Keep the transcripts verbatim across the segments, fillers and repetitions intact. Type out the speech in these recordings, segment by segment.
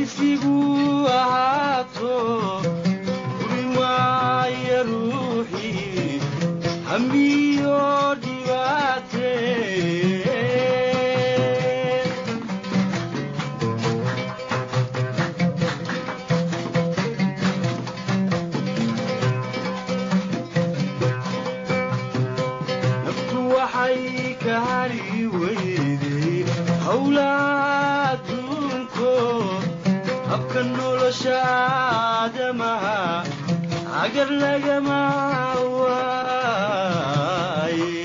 halisigu ahaato urimaaya ruuxii hamiyo dhibaatee naftu waxay ka hari weyday hawlaadunko habka nolosha aadamaha agar lagama waaye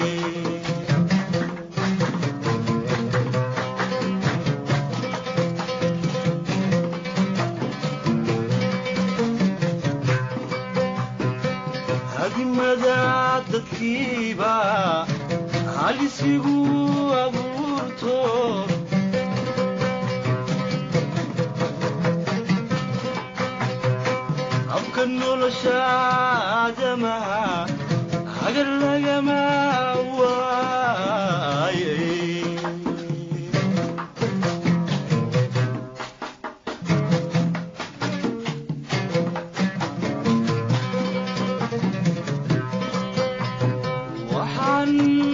hadimada dadkiiba halisigu abuurto habka nolosha aadamaha agar lagama waaye waxaan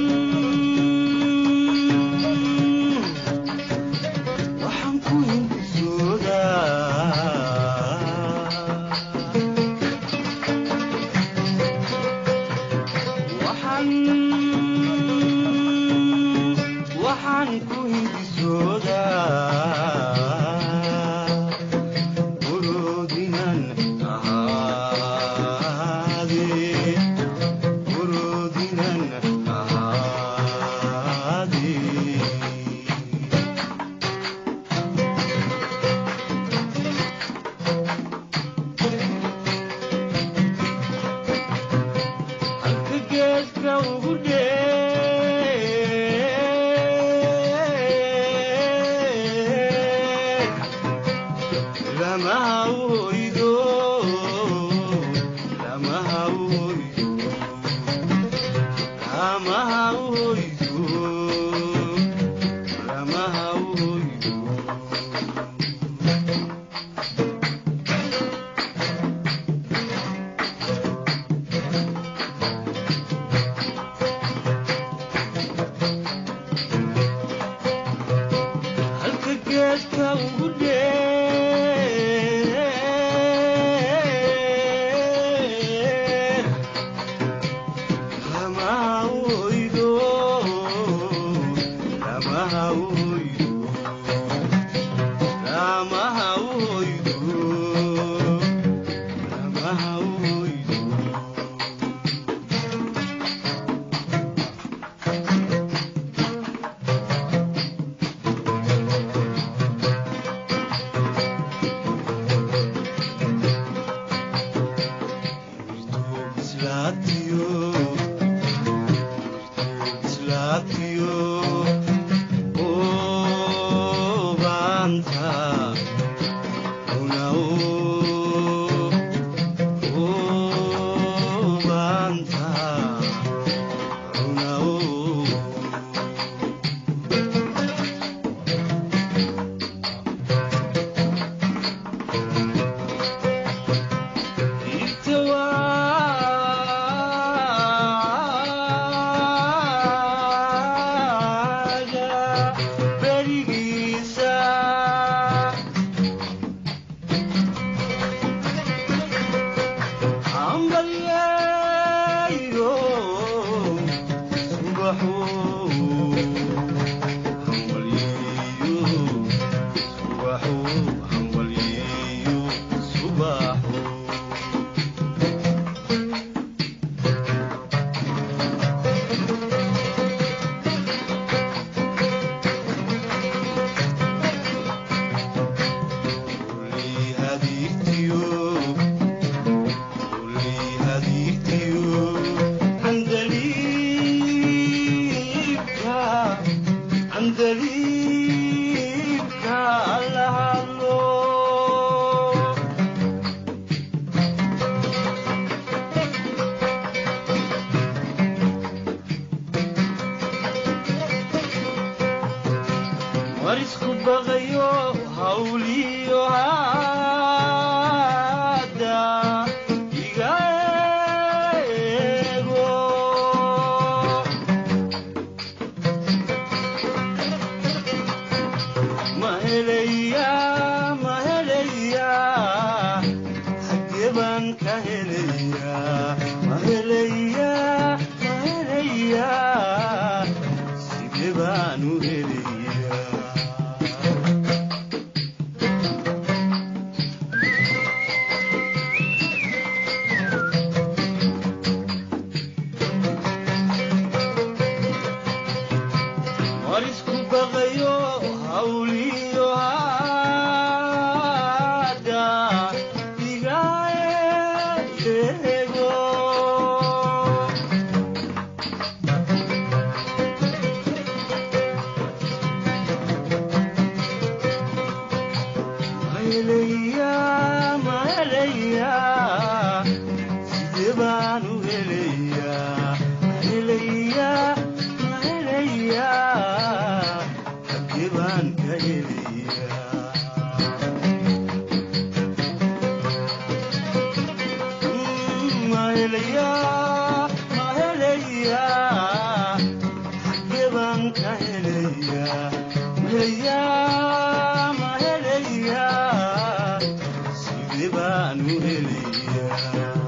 waxaan ku hindisoodaa waxaan waxaan ku hindisoodaa urudinan ahaadee urudinan ahaadee halka geedka ugu dheer lama hawooydo lama hawooydo lama hawooydo lama hawooydo halka geedka ugu dheer lama hawooydo lama hawooydo lama hawooydo lama hawooydo islaatiyo islaatiyo oo baanta una oo baanta una oo warisku baqayo hawliyo baan ka helayaa ma helayaa ma helayaa sidee baan u helayaa warisku baqayo hawliyo hada igaaego mahelayaa mahelayaa sidee baan u helayaa mahelayaa mahelayaa hagee baan ka helayaa mahelayaa mahelayaa hagee baan ka helayaa mahelayaa mahelayaa sidee baan u helayaa